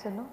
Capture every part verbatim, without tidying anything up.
चलो।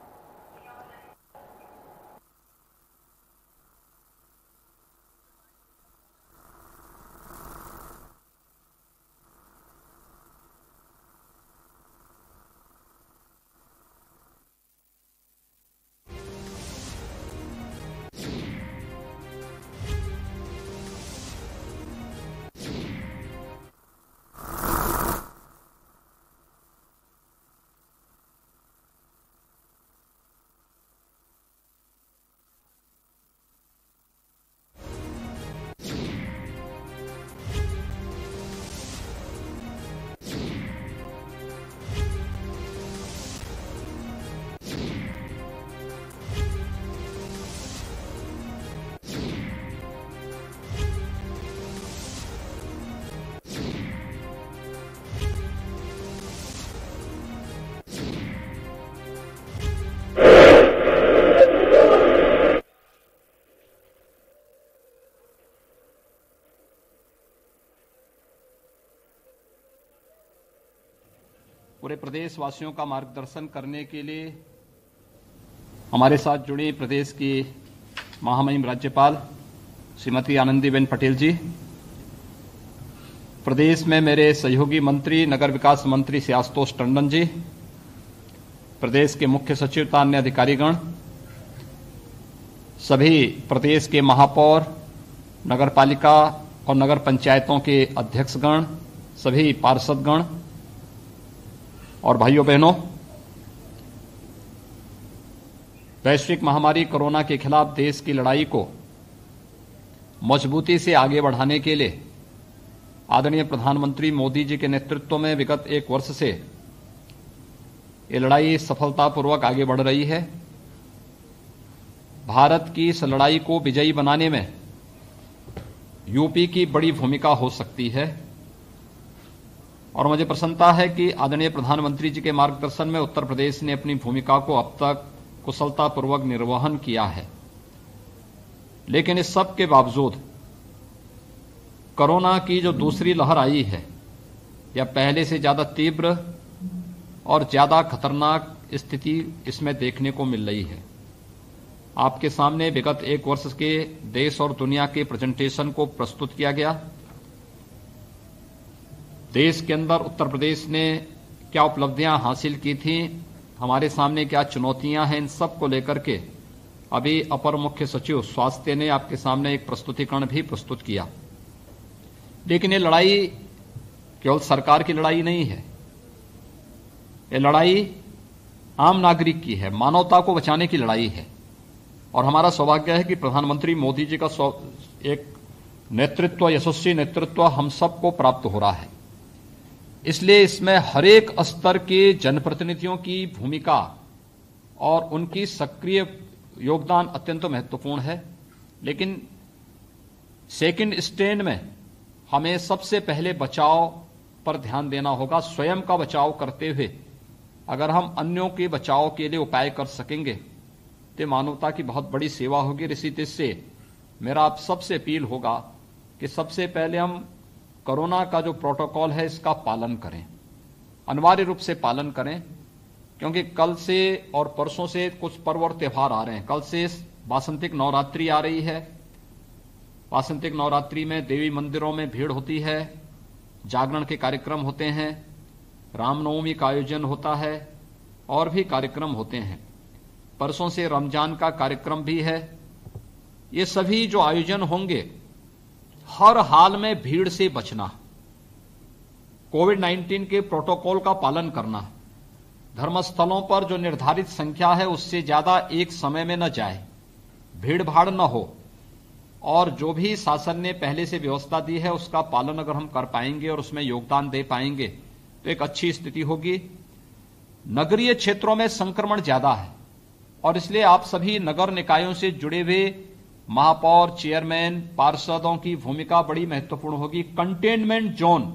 पूरे प्रदेश वासियों का मार्गदर्शन करने के लिए हमारे साथ जुड़ी प्रदेश की महामहिम राज्यपाल श्रीमती आनंदीबेन पटेल जी, प्रदेश में मेरे सहयोगी मंत्री नगर विकास मंत्री श्री आशुतोष टंडन जी, प्रदेश के मुख्य सचिव तथा अन्य अधिकारीगण, सभी प्रदेश के महापौर, नगरपालिका और नगर पंचायतों के अध्यक्षगण, सभी पार्षदगण और भाइयों बहनों, वैश्विक महामारी कोरोना के खिलाफ देश की लड़ाई को मजबूती से आगे बढ़ाने के लिए आदरणीय प्रधानमंत्री मोदी जी के नेतृत्व में विगत एक वर्ष से ये लड़ाई सफलतापूर्वक आगे बढ़ रही है। भारत की इस लड़ाई को विजयी बनाने में यूपी की बड़ी भूमिका हो सकती है और मुझे प्रसन्नता है कि आदरणीय प्रधानमंत्री जी के मार्गदर्शन में उत्तर प्रदेश ने अपनी भूमिका को अब तक कुशलतापूर्वक निर्वहन किया है। लेकिन इस सब के बावजूद कोरोना की जो दूसरी लहर आई है, या पहले से ज्यादा तीव्र और ज्यादा खतरनाक स्थिति इसमें देखने को मिल रही है। आपके सामने विगत एक वर्ष के देश और दुनिया के प्रेजेंटेशन को प्रस्तुत किया गया। देश के अंदर उत्तर प्रदेश ने क्या उपलब्धियां हासिल की थी, हमारे सामने क्या चुनौतियां हैं, इन सब को लेकर के अभी अपर मुख्य सचिव स्वास्थ्य ने आपके सामने एक प्रस्तुतिकरण भी प्रस्तुत किया। लेकिन ये लड़ाई केवल सरकार की लड़ाई नहीं है, ये लड़ाई आम नागरिक की है, मानवता को बचाने की लड़ाई है। और हमारा सौभाग्य है कि प्रधानमंत्री मोदी जी का एक नेतृत्व, यशस्वी नेतृत्व हम सबको प्राप्त हो रहा है। इसलिए इसमें हरेक स्तर के जनप्रतिनिधियों की भूमिका और उनकी सक्रिय योगदान अत्यंत महत्वपूर्ण है। लेकिन सेकंड स्टैंड में हमें सबसे पहले बचाव पर ध्यान देना होगा। स्वयं का बचाव करते हुए अगर हम अन्यों के बचाव के लिए उपाय कर सकेंगे तो मानवता की बहुत बड़ी सेवा होगी। इसी तरह से मेरा आप सबसे अपील होगा कि सबसे पहले हम कोरोना का जो प्रोटोकॉल है इसका पालन करें, अनिवार्य रूप से पालन करें, क्योंकि कल से और परसों से कुछ पर्व और त्योहार आ रहे हैं। कल से वासंतिक नवरात्रि आ रही है। वासंतिक नवरात्रि में देवी मंदिरों में भीड़ होती है, जागरण के कार्यक्रम होते हैं, रामनवमी का आयोजन होता है और भी कार्यक्रम होते हैं। परसों से रमजान का कार्यक्रम भी है। ये सभी जो आयोजन होंगे, हर हाल में भीड़ से बचना, कोविड नाइन्टीन के प्रोटोकॉल का पालन करना, धर्मस्थलों पर जो निर्धारित संख्या है उससे ज्यादा एक समय में न जाए, भीड़ भाड़ न हो, और जो भी शासन ने पहले से व्यवस्था दी है उसका पालन अगर हम कर पाएंगे और उसमें योगदान दे पाएंगे तो एक अच्छी स्थिति होगी। नगरीय क्षेत्रों में संक्रमण ज्यादा है और इसलिए आप सभी नगर निकायों से जुड़े हुए महापौर, चेयरमैन, पार्षदों की भूमिका बड़ी महत्वपूर्ण होगी। कंटेनमेंट जोन,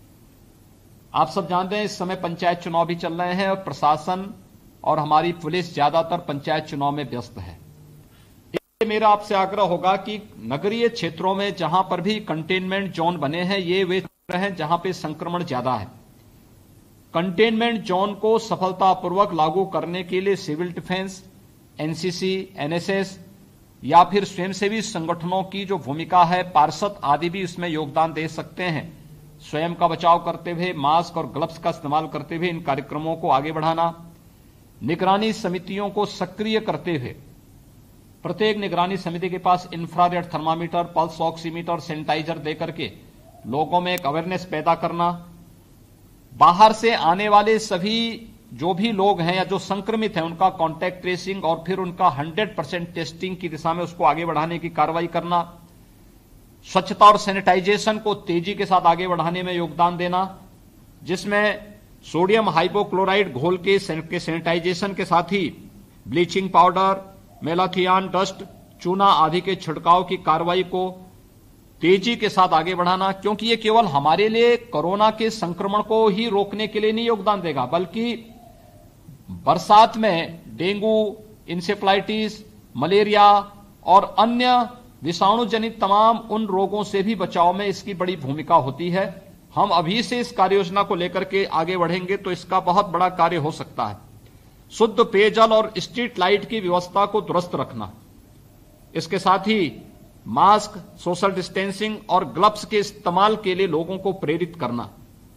आप सब जानते हैं इस समय पंचायत चुनाव भी चल रहे हैं और प्रशासन और हमारी पुलिस ज्यादातर पंचायत चुनाव में व्यस्त है। इसलिए मेरा आपसे आग्रह होगा कि नगरीय क्षेत्रों में जहां पर भी कंटेनमेंट जोन बने हैं, ये वे क्षेत्र हैं जहां पे संक्रमण ज्यादा है। कंटेनमेंट जोन को सफलतापूर्वक लागू करने के लिए सिविल डिफेंस, एनसीसी, एनएसएस या फिर स्वयंसेवी संगठनों की जो भूमिका है, पार्षद आदि भी इसमें योगदान दे सकते हैं। स्वयं का बचाव करते हुए मास्क और ग्लव्स का इस्तेमाल करते हुए इन कार्यक्रमों को आगे बढ़ाना। निगरानी समितियों को सक्रिय करते हुए प्रत्येक निगरानी समिति के पास infrared thermometer, pulse oximeter, sanitizer देकर के लोगों में एक अवेयरनेस पैदा करना। बाहर से आने वाले सभी जो भी लोग हैं या जो संक्रमित हैं उनका कॉन्टैक्ट ट्रेसिंग और फिर उनका हंड्रेड परसेंट टेस्टिंग की दिशा में उसको आगे बढ़ाने की कार्रवाई करना। स्वच्छता और सैनिटाइजेशन को तेजी के साथ आगे बढ़ाने में योगदान देना, जिसमें सोडियम हाइपोक्लोराइड घोल के सैनिटाइजेशन के साथ ही ब्लीचिंग पाउडर, मेलाथियान डस्ट, चूना आदि के छिड़काव की कार्रवाई को तेजी के साथ आगे बढ़ाना, क्योंकि ये केवल हमारे लिए कोरोना के संक्रमण को ही रोकने के लिए नहीं योगदान देगा, बल्कि बरसात में डेंगू, इंसेफ्लाइटिस, मलेरिया और अन्य विषाणु जनित तमाम उन रोगों से भी बचाव में इसकी बड़ी भूमिका होती है। हम अभी से इस कार्य योजना को लेकर के आगे बढ़ेंगे तो इसका बहुत बड़ा कार्य हो सकता है। शुद्ध पेयजल और स्ट्रीट लाइट की व्यवस्था को दुरुस्त रखना, इसके साथ ही मास्क, सोशल डिस्टेंसिंग और ग्लव्स के इस्तेमाल के लिए लोगों को प्रेरित करना।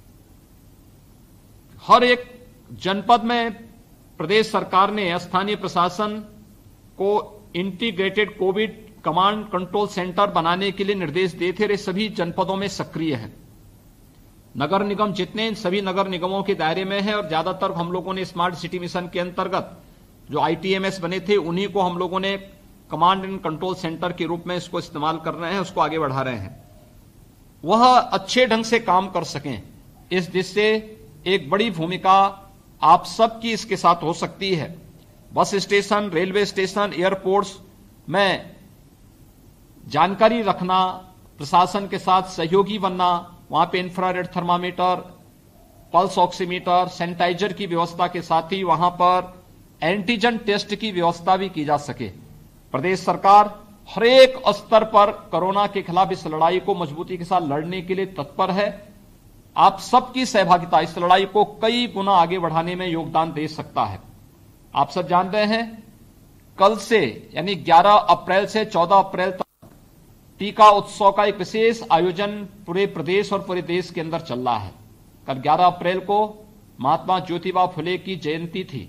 हर एक जनपद में प्रदेश सरकार ने स्थानीय प्रशासन को integrated covid command control centre बनाने के लिए निर्देश दिए थे। सभी जनपदों में सक्रिय है। नगर निगम जितने सभी नगर निगमों के दायरे में है और ज्यादातर हम लोगों ने स्मार्ट सिटी मिशन के अंतर्गत जो आईटीएमएस बने थे उन्हीं को हम लोगों ने कमांड एंड कंट्रोल सेंटर के रूप में इसको इस्तेमाल कर रहे हैं, उसको आगे बढ़ा रहे हैं। वह अच्छे ढंग से काम कर सकें, इस दिशा से एक बड़ी भूमिका आप सबकी इसके साथ हो सकती है। Bus station, railway station, airports में जानकारी रखना, प्रशासन के साथ सहयोगी बनना, वहां पे infrared thermometer, pulse oximeter, sanitizer की व्यवस्था के साथ ही वहां पर एंटीजन टेस्ट की व्यवस्था भी की जा सके। प्रदेश सरकार हर एक स्तर पर कोरोना के खिलाफ इस लड़ाई को मजबूती के साथ लड़ने के लिए तत्पर है। आप सबकी सहभागिता इस लड़ाई को कई गुना आगे बढ़ाने में योगदान दे सकता है। आप सब जानते हैं कल से यानी ग्यारह अप्रैल से चौदह अप्रैल तक टीका उत्सव का एक विशेष आयोजन पूरे प्रदेश और पूरे देश के अंदर चल रहा है। कल ग्यारह अप्रैल को महात्मा ज्योतिबा फुले की जयंती थी।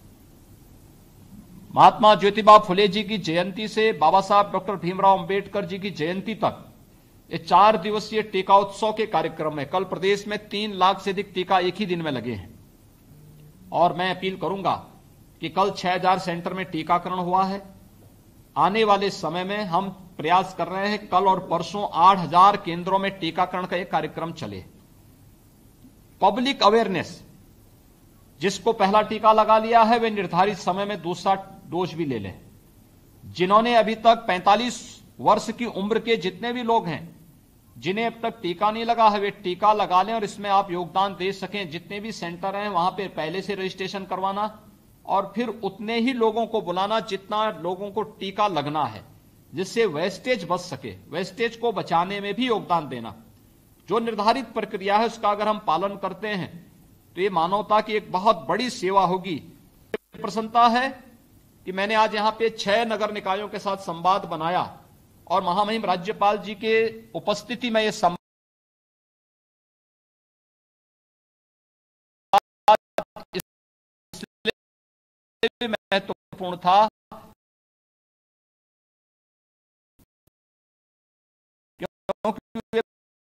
महात्मा ज्योतिबा फुले जी की जयंती से बाबा साहब डॉक्टर भीमराव अंबेडकर जी की जयंती तक ये चार दिवसीय टीका उत्सव के कार्यक्रम में कल प्रदेश में तीन लाख से अधिक टीका एक ही दिन में लगे हैं। और मैं अपील करूंगा कि कल छह हजार सेंटर में टीकाकरण हुआ है। आने वाले समय में हम प्रयास कर रहे हैं कल और परसों आठ हजार केंद्रों में टीकाकरण का एक कार्यक्रम चले। पब्लिक अवेयरनेस, जिसको पहला टीका लगा लिया है वे निर्धारित समय में दूसरा डोज भी ले लें। जिन्होंने अभी तक पैंतालीस वर्ष की उम्र के जितने भी लोग हैं जिन्हें अब तक टीका नहीं लगा है वे टीका लगा लें और इसमें आप योगदान दे सकें। जितने भी सेंटर हैं वहां पे पहले से रजिस्ट्रेशन करवाना और फिर उतने ही लोगों को बुलाना जितना लोगों को टीका लगना है, जिससे वेस्टेज बच सके। वेस्टेज को बचाने में भी योगदान देना। जो निर्धारित प्रक्रिया है उसका अगर हम पालन करते हैं तो ये मानवता की एक बहुत बड़ी सेवा होगी। प्रसन्नता है कि मैंने आज यहां पे छह नगर निकायों के साथ संवाद बनाया और महामहिम राज्यपाल जी के उपस्थिति में यह संवाद इसलिए महत्वपूर्ण था क्योंकि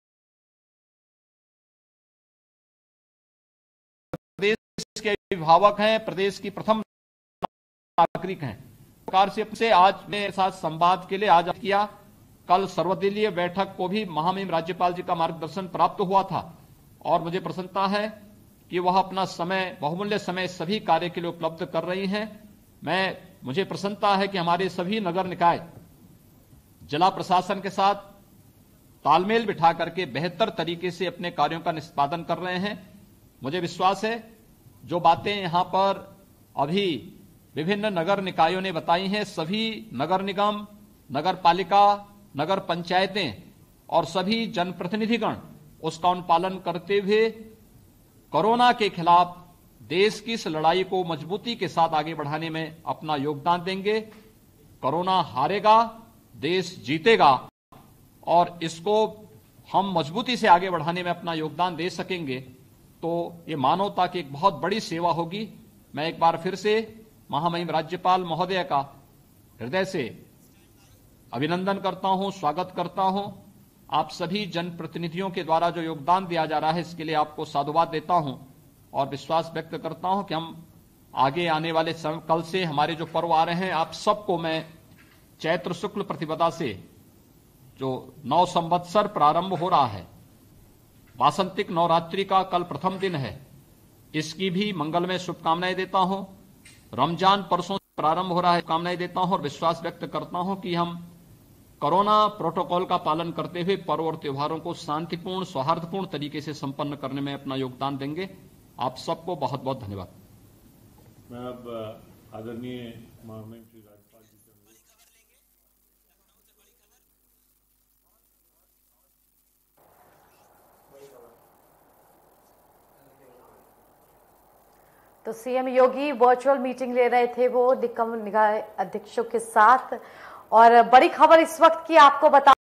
प्रदेश के अभिभावक हैं, प्रदेश की प्रथम नागरिक हैं। सरकार से, से आज मेरे साथ संवाद के लिए आज किया। कल सर्वदलीय बैठक को भी महामहिम राज्यपाल जी का मार्गदर्शन प्राप्त हुआ था और मुझे प्रसन्नता है कि वह अपना समय, बहुमूल्य समय सभी कार्य के लिए उपलब्ध कर रही हैं। मैं मुझे प्रसन्नता है कि हमारे सभी नगर निकाय जिला प्रशासन के साथ तालमेल बिठा करके बेहतर तरीके से अपने कार्यों का निष्पादन कर रहे हैं। मुझे विश्वास है जो बातें यहां पर अभी विभिन्न नगर निकायों ने बताई हैं, सभी नगर निगम, नगर पालिका, नगर पंचायतें और सभी जनप्रतिनिधिगण उसका अनुपालन करते हुए कोरोना के खिलाफ देश की इस लड़ाई को मजबूती के साथ आगे बढ़ाने में अपना योगदान देंगे। कोरोना हारेगा, देश जीतेगा और इसको हम मजबूती से आगे बढ़ाने में अपना योगदान दे सकेंगे तो ये मानवता की एक बहुत बड़ी सेवा होगी। मैं एक बार फिर से महामहिम राज्यपाल महोदय का हृदय से अभिनंदन करता हूं, स्वागत करता हूं। आप सभी जनप्रतिनिधियों के द्वारा जो योगदान दिया जा रहा है इसके लिए आपको साधुवाद देता हूं और विश्वास व्यक्त करता हूं कि हम आगे आने वाले समय कल से हमारे जो पर्व आ रहे हैं आप सबको मैं चैत्र शुक्ल प्रतिपदा से जो नौ संवत्सर प्रारंभ हो रहा है, वासंतिक नवरात्रि का कल प्रथम दिन है, इसकी भी मंगलमय शुभकामनाएं देता हूं। रमजान परसों से प्रारंभ हो रहा है, कामनाएं देता हूं और विश्वास व्यक्त करता हूं कि हम कोरोना प्रोटोकॉल का पालन करते हुए पर्व और त्योहारों को शांतिपूर्ण सौहार्दपूर्ण तरीके से संपन्न करने में अपना योगदान देंगे। आप सबको बहुत बहुत धन्यवाद। मैं अब आदरणीय महामहिम श्री राज्यपाल जी से तो सीएम योगी वर्चुअल मीटिंग ले रहे थे वो निगम निकाय अध्यक्षों के साथ। और बड़ी खबर इस वक्त की आपको बता